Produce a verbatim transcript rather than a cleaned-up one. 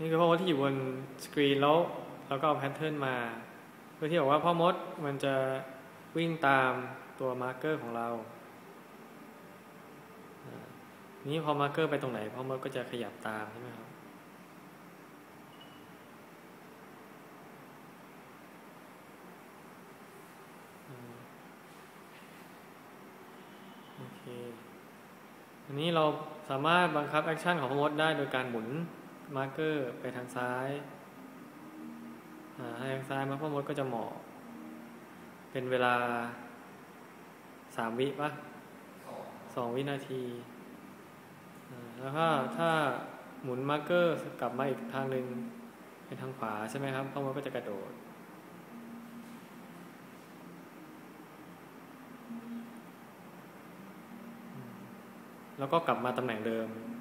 นี่คือพ่อมดที่อยู่บนสกรีนแล้วเราก็เอาแพทเทิร์นมาเพื่อที่บอกว่าพ่อมดมันจะวิ่งตามตัวมาร์กเกอร์ของเรานี้พอมาร์กเกอร์ไปตรงไหนพ่อมดก็จะขยับตามใช่ไหมครับโอเคอันนี้เราสามารถบังคับแอคชั่นของพ่อมดได้โดยการหมุนมาร์กเกอร์ไปทางซ้ายให้ทางซ้ายมาพ่อมดก็จะหมอบเป็นเวลาสามวิป่ะสองวินาทีแล้วก็ถ้าหมุนมาร์กเกอร์กลับมาอีกทางหนึ่งเป็นทางขวาใช่ไหมครับพ่อมดก็จะกระโดดแล้วก็กลับมาตำแหน่งเดิม